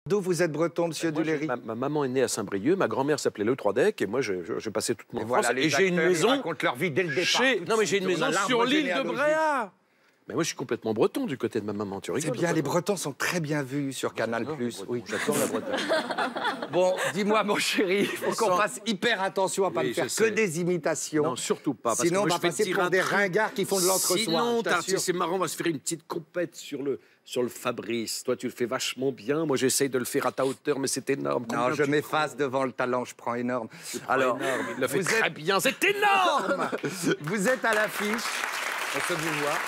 D'où vous êtes breton, monsieur Duléry? Ma maman est née à Saint-Brieuc, ma grand-mère s'appelait Le Troidec, et moi, je passais toute mon enfance. Voilà, et j'ai une maison... Ils racontent leur vie dès le départ. Non, mais j'ai une maison sur l'île de Bréa. Mais moi, je suis complètement breton du côté de ma maman, tu rigoles? C'est bien, les Bretons sont très bien vus sur Canal+. Oui, j'adore la Bretagne. Bon, dis-moi, mon chéri, il faut qu'on fasse hyper attention à ne pas ne faire que des imitations. Non, surtout pas. Parce Sinon, que moi, on va passer pour des ringards qui font de l'entre-soi. Sinon, c'est marrant, on va se faire une petite compète sur le Fabrice. Toi, tu le fais vachement bien. Moi, j'essaye de le faire à ta hauteur, mais c'est énorme. Non, je m'efface devant le talent, je prends énorme. Alors, il le fait très bien, c'est énorme. Vous êtes à l'affiche. On se vous voit.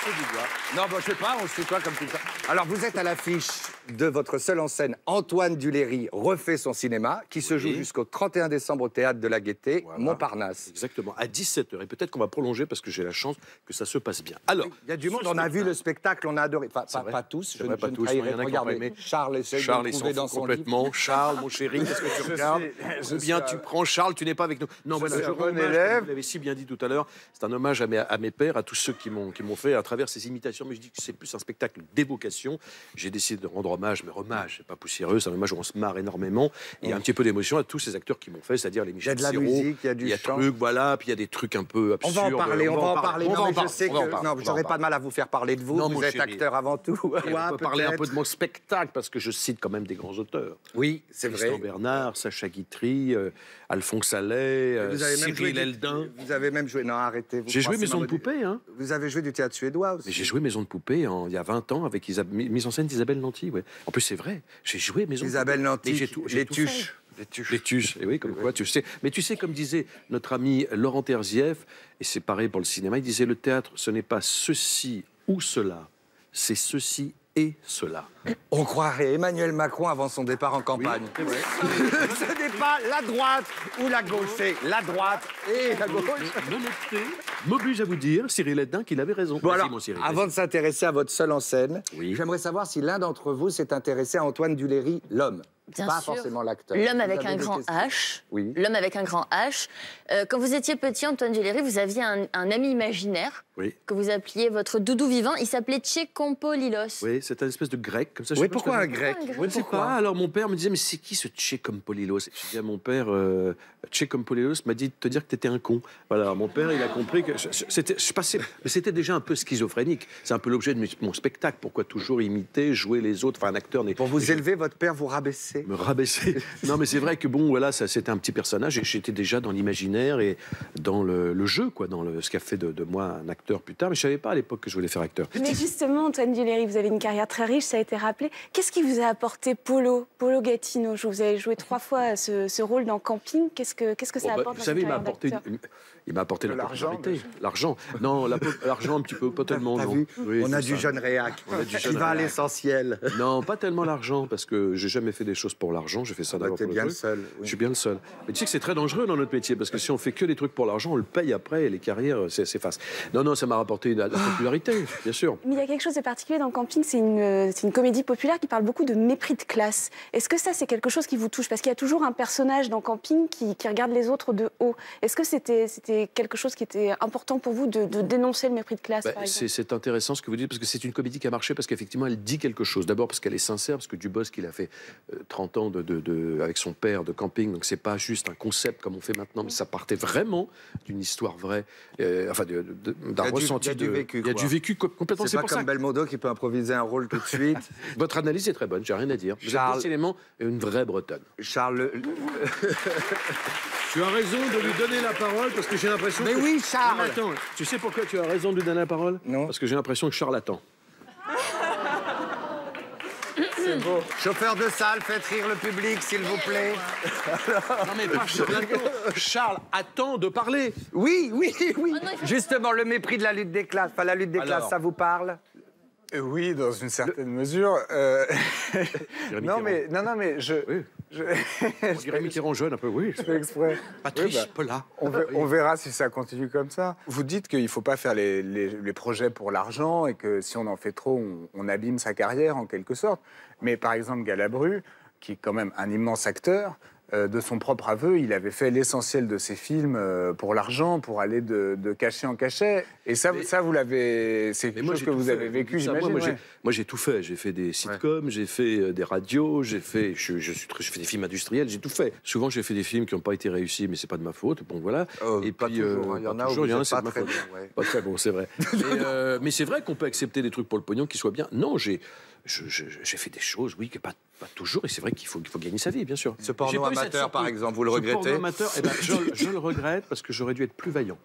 Non, bon, je sais pas, on se fait quoi comme tout ça. Alors, vous êtes à l'affiche de votre seule en scène, Antoine Duléry refait son cinéma, qui se joue jusqu'au 31 décembre au Théâtre de la Gaîté, voilà. Montparnasse. Exactement, à 17h. Et peut-être qu'on va prolonger parce que j'ai la chance que ça se passe bien. Alors, il y a du monde, on a vu le spectacle, on a adoré. Enfin, pas tous, je ne trahirai pas. Regardez, Charles essaie de le trouver dans son complètement. Livre. Charles, mon chéri, qu'est-ce que tu regardes? Combien tu prends, Charles? Tu n'es pas avec nous. Non, voilà, je rends élève. Vous l'avez si bien dit tout à l'heure. C'est un hommage à mes pères, à tous ceux qui m'ont fait à travers ces imitations. Mais je dis que c'est plus un spectacle d'évocation. J'ai décidé de rendre hommage, mais hommage, c'est pas poussiéreux, c'est un hommage où on se marre énormément. Et il y a un petit peu d'émotion à tous ces acteurs qui m'ont fait, c'est-à-dire les Michel Serrault. Il y a de la musique, il y a du chant. Trucs, voilà, puis il y a des trucs un peu absurdes. On va en parler. Non, je sais que non, j'aurais pas de mal à vous faire parler de vous. Vous êtes acteur avant tout. On peut parler un peu de mon spectacle, parce que je cite quand même des grands auteurs. Oui, c'est vrai. Tristan Bernard, Sacha Guitry, Alphonse Allais, Cyril Eldin. Vous avez même joué... Non, arrêtez. J'ai joué Maison de poupée. Hein. Vous avez joué du théâtre suédois aussi. J'ai joué Maison de poupée il y a 20 ans avec mise en scène d'Isabelle Nanty. Ouais. En plus, c'est vrai. J'ai joué Maison de poupée. Isabelle Nanty, les tuches. Les tuches, et oui, comme quoi, tu sais. Mais tu sais, comme disait notre ami Laurent Terzieff, et c'est pareil pour le cinéma, il disait, le théâtre, ce n'est pas ceci ou cela, c'est ceci et cela. On croirait Emmanuel Macron avant son départ en campagne. Oui, ce n'est pas la droite ou la gauche, c'est la droite et la gauche. L'honnêteté m'oblige à vous dire, Cyril Eldin, qu'il avait raison. Bon, alors, avant de s'intéresser à votre seule en scène, j'aimerais savoir si l'un d'entre vous s'est intéressé à Antoine Duléry, l'homme. Bien pas sûr. Forcément l'acteur. L'homme avec un grand H. Oui. L'homme avec un grand H. Quand vous étiez petit, Antoine Duléry, vous aviez un ami imaginaire que vous appeliez votre doudou vivant. Il s'appelait Tchekompolilos. Oui, c'est un espèce de grec comme ça. Oui, pourquoi un grec? Je ne sais pas. Alors mon père me disait, mais c'est qui ce Tchekompolilos? Je dis à mon père, Tchekompolilos m'a dit de te dire que tu étais un con. Voilà, mon père, il a compris que c'était déjà un peu schizophrénique. C'est un peu l'objet de mon spectacle. Pourquoi toujours imiter, jouer les autres? Enfin, un acteur n'est... Pour vous élever, votre père vous rabaissait. Me rabaisser. Non, mais c'est vrai que bon, voilà, c'était un petit personnage et j'étais déjà dans l'imaginaire et dans le jeu, quoi, dans ce qui a fait de moi un acteur plus tard. Mais je savais pas à l'époque que je voulais faire acteur. Mais justement, Antoine Duléry, vous avez une carrière très riche, ça a été rappelé. Qu'est-ce qui vous a apporté Polo Gatineau? Vous avez joué 3 fois ce rôle dans Camping. Qu'est-ce que ça apporte? Vous savez, il m'a apporté la popularité. L'argent. Non, l'argent un petit peu, pas tellement. Non. Oui, on a du jeune réac. Qui va à l'essentiel. Non, pas tellement l'argent, parce que j'ai jamais fait des choses pour l'argent. J'ai fait ça d'abord pour bien le seul. Oui. Je suis bien le seul. Mais tu sais que c'est très dangereux dans notre métier, parce que si on fait que des trucs pour l'argent, on le paye après et les carrières s'effacent. Non, ça m'a rapporté la popularité, bien sûr. Mais il y a quelque chose de particulier dans Camping, c'est une comédie populaire qui parle beaucoup de mépris de classe. Est-ce que ça, c'est quelque chose qui vous touche? Parce qu'il y a toujours un personnage dans Camping qui regarde les autres de haut. Est-ce que c'était quelque chose qui était important pour vous de dénoncer le mépris de classe, par exemple? C'est intéressant ce que vous dites, parce que c'est une comédie qui a marché, parce qu'effectivement, elle dit quelque chose. D'abord parce qu'elle est sincère, parce que Dubosc, il a fait 30 ans avec son père de Camping, donc c'est pas juste un concept comme on fait maintenant, mais ça partait vraiment d'une histoire vraie, enfin d'un ressenti. Il y a du vécu complètement. C'est pas comme Belmondo qui peut improviser un rôle tout de suite. Votre analyse est très bonne, j'ai rien à dire. Vous êtes décidément une vraie Bretonne. Charles... Tu as raison de lui donner la parole, parce que j'ai l'impression que... Mais oui, Charles! Non, attends, tu sais pourquoi tu as raison de lui donner la parole? Non. Parce que j'ai l'impression que Charles attend. C'est beau. Chauffeur de salle, faites rire le public, s'il vous plaît. Non, mais pas Charles attend. Charles attend de parler. Oui. Justement, le mépris de la lutte des classes. Enfin, la lutte des classes, ça vous parle? Oui, dans une certaine mesure. Non, mais Oui. On dirait Mitterrand jeune, un peu, oui. Je fais exprès. Patrice Polat. On verra si ça continue comme ça. Vous dites qu'il ne faut pas faire les projets pour l'argent et que si on en fait trop, on abîme sa carrière, en quelque sorte. Mais par exemple, Galabru, qui est quand même un immense acteur, de son propre aveu, il avait fait l'essentiel de ses films pour l'argent, pour aller de cachet en cachet. Et ça, vous l'avez... C'est quelque chose que vous avez vécu, j'imagine. Moi, j'ai tout fait. J'ai fait des sitcoms, j'ai fait des radios, je fais des films industriels, j'ai tout fait. Souvent, j'ai fait des films qui n'ont pas été réussis, mais c'est pas de ma faute. Bon, voilà. Et pas puis, toujours, il y en a où c'est pas très bien. Pas très bon, c'est vrai. Mais c'est vrai qu'on peut accepter des trucs pour le pognon qui soient bien. Non, j'ai fait des choses, oui, que pas toujours, et c'est vrai qu'il faut gagner sa vie, bien sûr. Ce porno amateur, par exemple, vous le regrettez? Ce porno amateur, je le regrette parce que j'aurais dû être plus vaillant.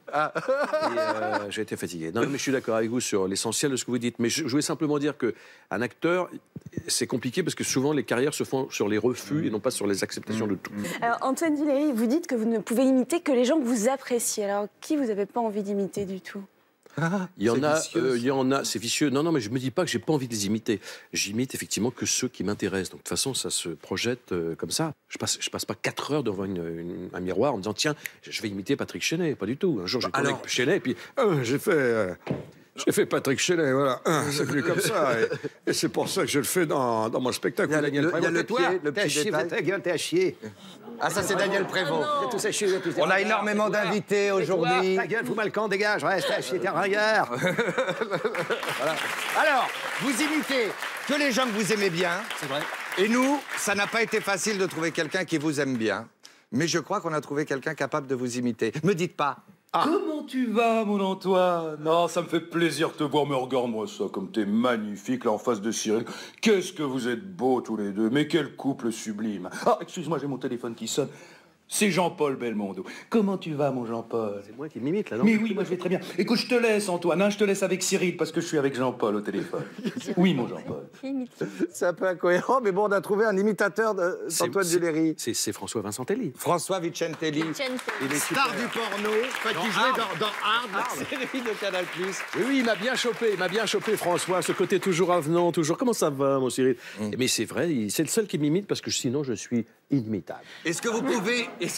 Et j'ai été fatigué. Non, mais je suis d'accord avec vous sur l'essentiel de ce que vous dites. Mais je voulais simplement dire qu'un acteur, c'est compliqué parce que souvent les carrières se font sur les refus et non pas sur les acceptations de tout. Alors, Antoine Duléry, vous dites que vous ne pouvez imiter que les gens que vous appréciez. Alors, qui vous n'avez pas envie d'imiter du tout? Il y en a, c'est vicieux. Non, mais je me dis pas que j'ai pas envie de les imiter. J'imite effectivement que ceux qui m'intéressent. Donc de toute façon, ça se projette comme ça. Je passe pas 4 heures devant un miroir en me disant tiens, je vais imiter Patrick Chenet. Pas du tout. Un jour, j'ai connu Chenet et puis j'ai fait Patrick Chenet, voilà. C'est venu comme ça. Et c'est pour ça que je le fais dans mon spectacle. Il y a le petit détail. Ta gueule, t'es à chier. Ah, ça, c'est Daniel Prévost. On a énormément d'invités aujourd'hui. Ta gueule, fous mal le camp, dégage. Reste à chier, t'es un ringard. Voilà. Alors, vous imitez que les gens que vous aimez bien. C'est vrai. Et nous, ça n'a pas été facile de trouver quelqu'un qui vous aime bien. Mais je crois qu'on a trouvé quelqu'un capable de vous imiter. Me dites pas. Ah. Comment tu vas, mon Antoine? Non, ça me fait plaisir de te voir, mais regarde-moi ça, comme t'es magnifique, là, en face de Cyril. Qu'est-ce que vous êtes beaux, tous les deux, mais quel couple sublime. Ah, excuse-moi, j'ai mon téléphone qui sonne. C'est Jean-Paul Belmondo. Comment tu vas, mon Jean-Paul? C'est moi qui m'imite, là, non? Mais oui, moi, je vais très bien. Écoute, je te laisse, Antoine, hein, je te laisse avec Cyril, parce que je suis avec Jean-Paul au téléphone. Oui, mon Jean-Paul. C'est un peu incohérent, mais bon, on a trouvé un imitateur d'Antoine Duléry. C'est François Vincentelli. François Vicentelli. Il est star du porno, qui jouait dans Hard, la série de Canal+. Oui, il m'a bien chopé, François, ce côté toujours avenant, toujours. Comment ça va, mon Cyril? Mais c'est vrai, c'est le seul qui m'imite parce que sinon je suis inimitable. Est-ce que vous pouvez, est-ce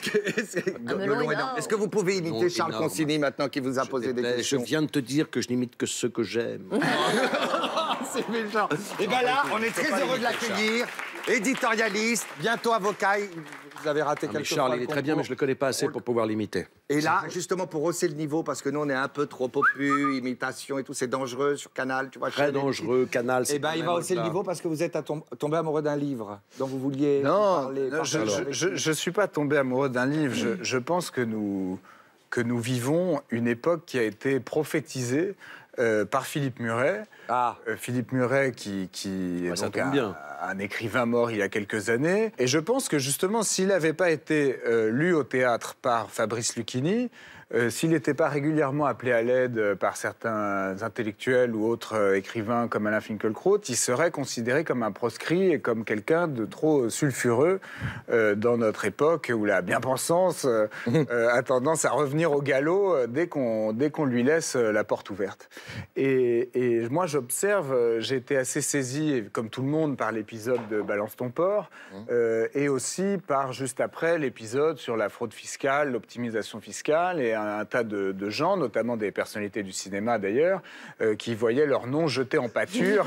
que vous pouvez imiter Charles Consigny maintenant qui vous a posé des questions? Je viens de te dire que je n'imite que ceux que j'aime. C'est méchant. Et bien là, on est très heureux de l'accueillir. Éditorialiste, bientôt avocat. Vous avez raté quelque chose. Charles, il est très bien, mais je le connais pas assez pour pouvoir l'imiter. Et là, justement, pour hausser le niveau, parce que nous, on est un peu trop popu, imitation et tout, c'est dangereux sur Canal, tu vois. Très dangereux, Canal. Et il va hausser le niveau parce que vous êtes tombé amoureux d'un livre dont vous vouliez parler. Non, je suis pas tombé amoureux d'un livre. Je pense que nous vivons une époque qui a été prophétisée par Philippe Muret. Philippe Muret qui est donc un écrivain mort il y a quelques années. Et je pense que justement, s'il n'avait pas été lu au théâtre par Fabrice Lucchini, s'il n'était pas régulièrement appelé à l'aide par certains intellectuels ou autres écrivains comme Alain Finkielkraut, il serait considéré comme un proscrit et comme quelqu'un de trop sulfureux dans notre époque où la bien-pensance a tendance à revenir au galop dès qu'on lui laisse la porte ouverte. Et moi, j'observe, j'ai été assez saisi, comme tout le monde, par l'épisode de Balance ton porc et aussi par, juste après, l'épisode sur la fraude fiscale, l'optimisation fiscale et un tas de gens, notamment des personnalités du cinéma d'ailleurs, qui voyaient leur nom jeté en pâture.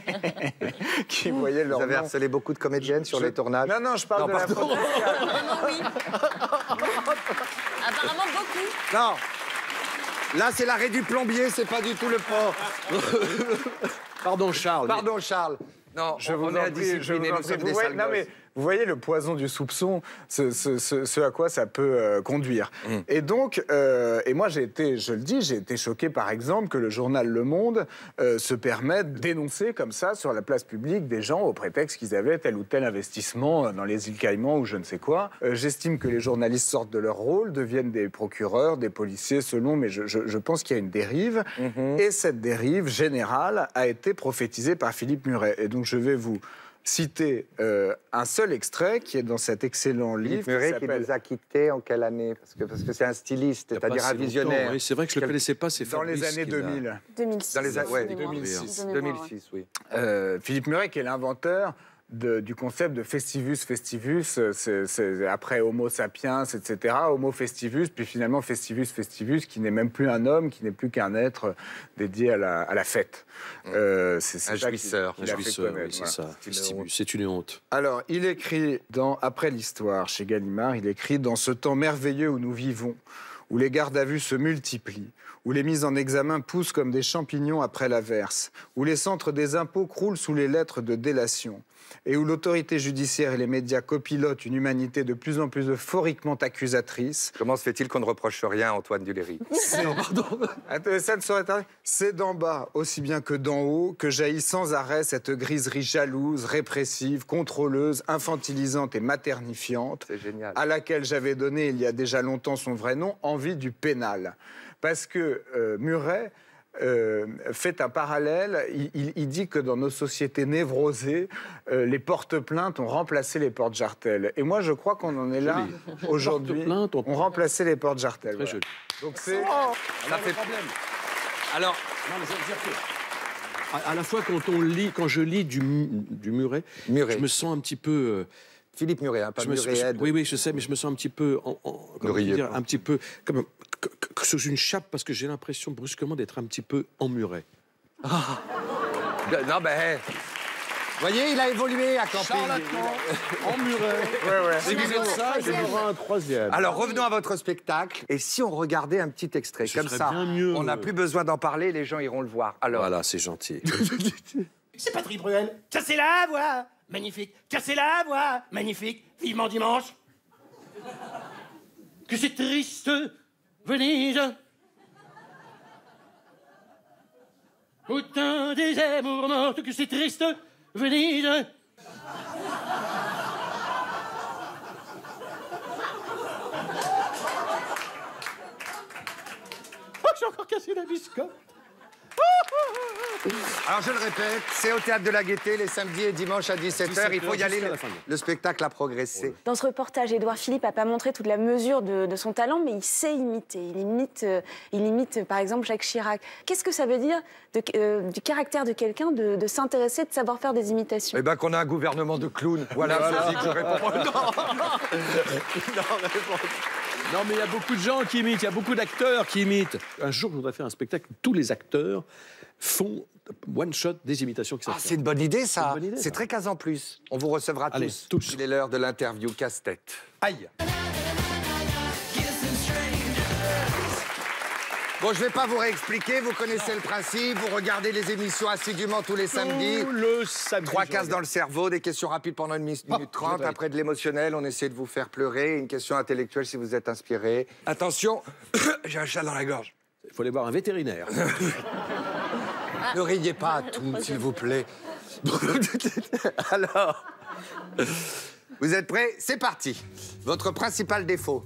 Vous avez harcelé beaucoup de comédiennes sur les tournages? Non, je parle de la fraude fiscale. Oui. Apparemment beaucoup. Non. Là, c'est l'arrêt du plombier, c'est pas du tout le porc. Pardon, Charles. Pardon, Charles. Non, je vous en prie. Vous voyez le poison du soupçon, ce à quoi ça peut conduire. Et donc, et moi j'ai été choqué par exemple que le journal Le Monde se permette de dénoncer comme ça sur la place publique des gens au prétexte qu'ils avaient tel ou tel investissement dans les îles Caïmans ou je ne sais quoi. J'estime que les journalistes sortent de leur rôle, deviennent des procureurs, des policiers selon, mais je pense qu'il y a une dérive. Et cette dérive générale a été prophétisée par Philippe Muret. Et donc je vais vous citer un seul extrait qui est dans cet excellent livre. Philippe Muret qui nous a quittés en quelle année? Parce que c'est un styliste, c'est-à-dire un visionnaire. Oui, c'est vrai que je ne le connaissais pas, c'est dans les années 2000. 2006. Dans les années 2006, oui. Philippe Muret qui est l'inventeur du concept de festivus. C'est après Homo sapiens, etc. Homo festivus, puis finalement festivus, qui n'est même plus un homme, qui n'est plus qu'un être dédié à la fête. C'est un jouisseur. Oui, c'est ça. Festivus, c'est une honte. Alors, il écrit Après l'histoire, chez Gallimard, il écrit « Dans ce temps merveilleux où nous vivons, où les gardes à vue se multiplient, où les mises en examen poussent comme des champignons après l'averse, où les centres des impôts croulent sous les lettres de délation, et où l'autorité judiciaire et les médias copilotent une humanité de plus en plus euphoriquement accusatrice. » Comment se fait-il qu'on ne reproche rien à Antoine Duléry? Ça ne saurait tarder. C'est d'en bas, aussi bien que d'en haut, que jaillit sans arrêt cette griserie jalouse, répressive, contrôleuse, infantilisante et maternifiante, à laquelle j'avais donné il y a déjà longtemps son vrai nom, envie du pénal. Parce que Muret fait un parallèle. Il dit que dans nos sociétés névrosées, les porte-plaintes ont remplacé les porte-jartelles. Et moi, je crois qu'on en est là aujourd'hui. On remplacé les porte-jartelles. Très joli. Donc c'est... Ça fait problème. Alors, non, mais je veux dire que, à la fois quand je lis du Muret, je me sens un petit peu... Philippe Muret, hein, pas Muret. Oui, je sais, mais je me sens un petit peu, un petit peu comme sous une chape, parce que j'ai l'impression brusquement d'être un petit peu emmuré. Ah. Non, ben... Vous voyez, il a évolué à Camping. Emmuré. Si vous êtes ça, il y aura un troisième. Alors, revenons à votre spectacle. Et si on regardait un petit extrait, comme ça, on n'a plus besoin d'en parler, les gens iront le voir. Alors... Voilà, c'est gentil. C'est Patrick Bruel. Cassez la voix. Magnifique. Cassez la voix. Magnifique. Vivement dimanche. Que c'est triste, Venise. Autant des amours mortes, que c'est triste, Venise. Oh, j'ai encore cassé la biscotte. Alors, je le répète, c'est au Théâtre de la Gaîté, les samedis et dimanches à 17h. Il faut y aller, le spectacle a progressé. Dans ce reportage, Édouard Philippe n'a pas montré toute la mesure de son talent, mais il sait imiter. Il imite par exemple, Jacques Chirac. Qu'est-ce que ça veut dire du caractère de quelqu'un de s'intéresser, de savoir faire des imitations? Eh bien, qu'on a un gouvernement de clowns. Voilà, je dis que je réponds. Non, mais il y a beaucoup de gens qui imitent, il y a beaucoup d'acteurs qui imitent. Un jour, je voudrais faire un spectacle où tous les acteurs font one-shot des imitations qui savent faire. C'est une bonne idée, ça. C'est très 15 ans plus. On vous recevra tous. Il est l'heure de l'interview casse-tête. Aïe. Bon, je ne vais pas vous réexpliquer, vous connaissez le principe, vous regardez les émissions assidûment tous les samedis. Le samedi. 3 cases dans le cerveau, des questions rapides pendant 1 minute 30, après de l'émotionnel, on essaie de vous faire pleurer, une question intellectuelle si vous êtes inspiré. Attention, j'ai un chat dans la gorge. Il faut aller voir un vétérinaire. Ne riez pas à tout, s'il vous plaît. Alors, vous êtes prêts? C'est parti. Votre principal défaut?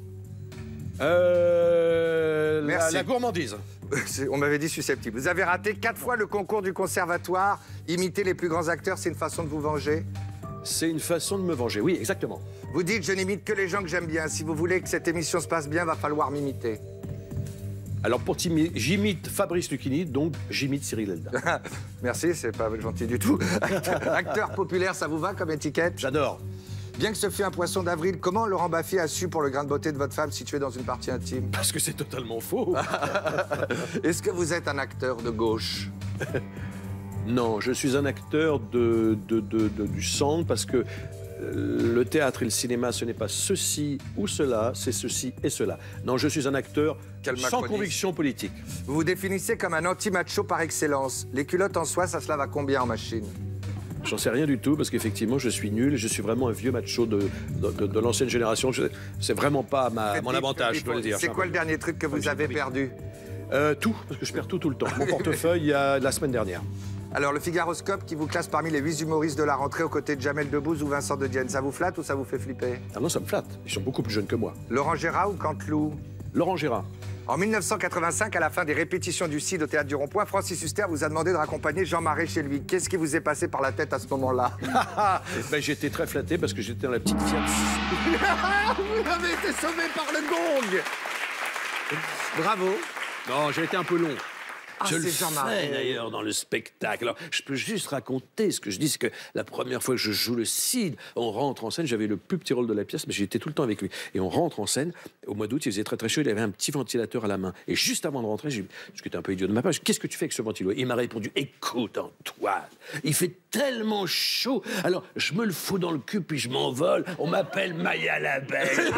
Merci. La gourmandise. On m'avait dit susceptible. Vous avez raté 4 fois le concours du conservatoire. Imiter les plus grands acteurs, c'est une façon de vous venger? C'est une façon de me venger, oui, exactement. Vous dites, je n'imite que les gens que j'aime bien. Si vous voulez que cette émission se passe bien, va falloir m'imiter. Alors, j'imite Fabrice Lucchini, donc j'imite Cyril Elda. Merci, c'est pas gentil du tout. Acteur populaire, ça vous va comme étiquette? J'adore. Bien que ce fût un poisson d'avril, comment Laurent Baffy a su pour le grain de beauté de votre femme situé dans une partie intime? Parce que c'est totalement faux. Est-ce que vous êtes un acteur de gauche? Non, je suis un acteur du centre parce que le théâtre et le cinéma, ce n'est pas ceci ou cela, c'est ceci et cela. Non, je suis un acteur sans conviction politique. Vous vous définissez comme un anti-macho par excellence. Les culottes en soie, ça se lave à combien en machine? J'en sais rien du tout, parce qu'effectivement, je suis nul. Je suis vraiment un vieux macho de l'ancienne génération. C'est vraiment pas mon avantage, je dois le dire. C'est quoi le dernier truc que vous avez perdu? Tout, parce que je perds tout le temps. Mon portefeuille, il y a la semaine dernière. Alors, le Figaroscope qui vous classe parmi les 8 humoristes de la rentrée aux côtés de Jamel Debbouze ou Vincent De Dienne, ça vous flatte ou ça vous fait flipper? Ah non, ça me flatte. Ils sont beaucoup plus jeunes que moi. Laurent Gérard ou Canteloup? Laurent Gérard. En 1985, à la fin des répétitions du CID au Théâtre du Rond-Point, Francis Huster vous a demandé de raccompagner Jean Marais chez lui. Qu'est-ce qui vous est passé par la tête à ce moment-là? Ben, j'étais très flatté parce que j'étais dans la petite Fiat. Vous avez été sauvé par le gong. Bravo. Non, j'ai été un peu long. Je le fais d'ailleurs dans le spectacle. Alors, je peux juste raconter ce que je dis, c'est que la première fois que je joue le Cid, on rentre en scène, j'avais le plus petit rôle de la pièce, mais j'étais tout le temps avec lui. Et on rentre en scène, au mois d'août, il faisait très très chaud, il avait un petit ventilateur à la main. Et juste avant de rentrer, j'ai dit, ce qui était un peu idiot de ma part, qu'est-ce que tu fais avec ce ventilateur? Il m'a répondu, écoute Antoine, il fait tellement chaud, alors je me le fous dans le cul, puis je m'envole, on m'appelle Maya la Belle.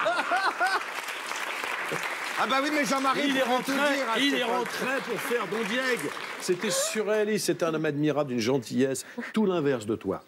Ah bah oui, mais Jean-Marie, il est rentré pour faire Don Diego. C'était surréaliste, c'était un homme admirable, d'une gentillesse, tout l'inverse de toi.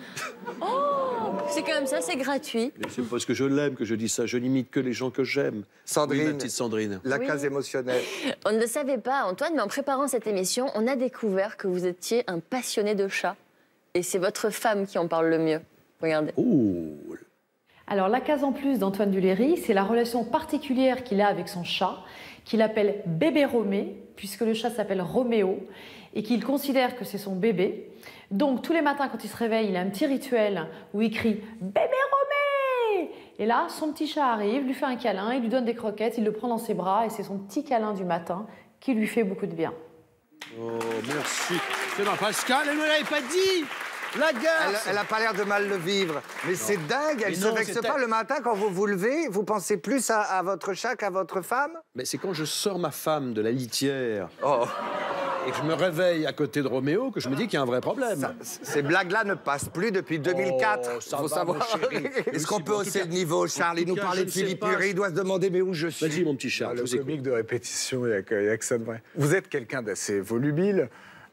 Oh, c'est comme ça, c'est gratuit. C'est parce que je l'aime que je dis ça, je n'imite que les gens que j'aime. Sandrine, oui, ma petite Sandrine. La case émotionnelle. On ne le savait pas, Antoine, mais en préparant cette émission, on a découvert que vous étiez un passionné de chats. Et c'est votre femme qui en parle le mieux. Regardez. Oh. Alors, la case en plus d'Antoine Duléry, c'est la relation particulière qu'il a avec son chat, qu'il appelle bébé Romé, puisque le chat s'appelle Roméo, et qu'il considère que c'est son bébé. Donc, tous les matins, quand il se réveille, il a un petit rituel où il crie « Bébé Romé !» Et là, son petit chat arrive, lui fait un câlin, il lui donne des croquettes, il le prend dans ses bras, et c'est son petit câlin du matin qui lui fait beaucoup de bien. Oh, merci. C'est ma Pascal, elle ne me l'avait pas dit. La garce. Elle n'a pas l'air de mal le vivre. Mais c'est dingue, elle ne se vexe pas le matin quand vous vous levez. Vous pensez plus à votre chat qu'à votre femme? Mais c'est quand je sors ma femme de la litière et que je me réveille à côté de Roméo que je me dis qu'il y a un vrai problème. Ces blagues-là ne passent plus depuis 2004. Oh, ça faut va, savoir. Est-ce qu'on peut hausser le niveau, Charles? Il nous parlait de Philippe Muret, il doit se demander mais où je suis. Vas-y, mon petit Charles. Le comique de répétition, il n'y a que ça de vrai. Vous êtes quelqu'un d'assez volubile.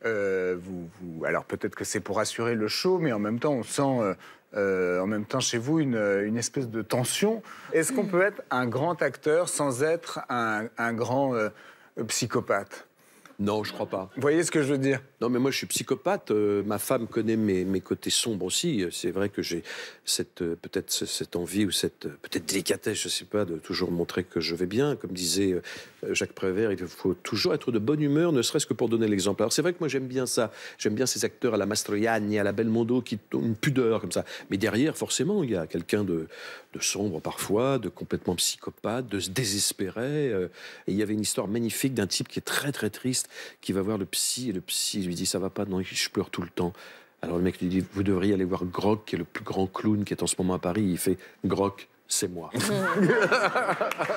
Alors peut-être que c'est pour assurer le show, mais en même temps, on sent en même temps chez vous une espèce de tension. Est-ce qu'on peut être un grand acteur sans être un grand psychopathe? Non, je crois pas. Vous voyez ce que je veux dire? Non, mais moi, je suis psychopathe. Ma femme connaît mes côtés sombres aussi. C'est vrai que j'ai peut-être cette envie ou cette peut-être délicatesse, je sais pas, de toujours montrer que je vais bien. Comme disait Jacques Prévert, il faut toujours être de bonne humeur, ne serait-ce que pour donner l'exemple. Alors, c'est vrai que moi, j'aime bien ça. J'aime bien ces acteurs à la Mastroianni, à la Belmondo, qui ont une pudeur comme ça. Mais derrière, forcément, il y a quelqu'un de sombre parfois, de complètement psychopathe, de se désespérer. Et il y avait une histoire magnifique d'un type qui est très, très triste, qui va voir le psy, et le psy lui dit « ça va pas, non, je pleure tout le temps ». Alors le mec lui dit « vous devriez aller voir Grock, qui est le plus grand clown qui est en ce moment à Paris ». Il fait « Grock, c'est moi ».